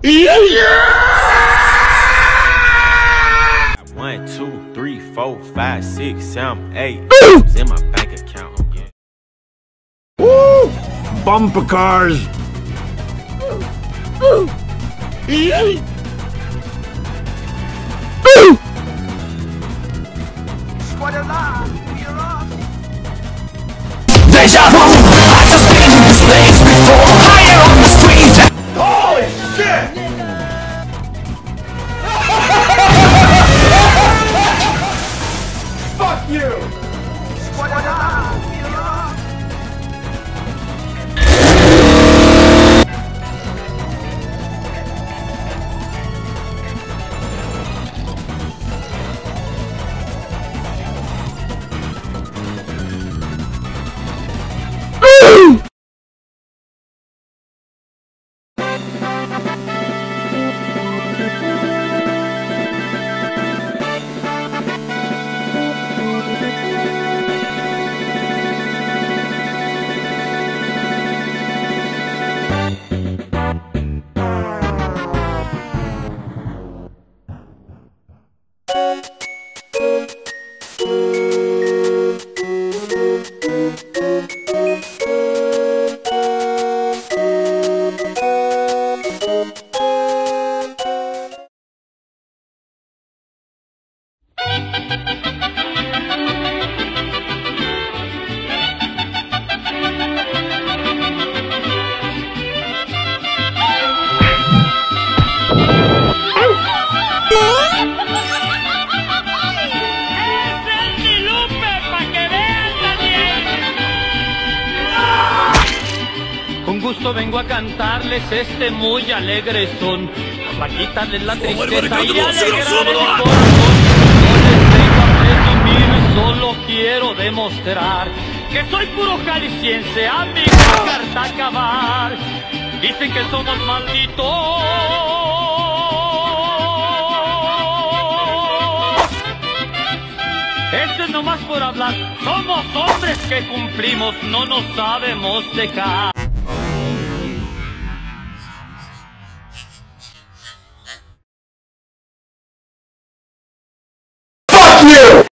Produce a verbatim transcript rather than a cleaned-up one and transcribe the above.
One, two, three, four, five, six, seven, eight. It's in my bank account. Yeah. Woo! Bumper cars. Deja vu, I just been in this place before. Higher on the street. Holy shit! Fuck you! Con gusto vengo a cantarles este muy alegre son, para quitarles la tristeza y alegrar el corazón. No les vengo a presumir, solo quiero demostrar que soy puro jalisciense, amigo, carta acabar. Dicen que somos malditos, esto es nomás por hablar. Somos hombres que cumplimos, no nos sabemos dejar.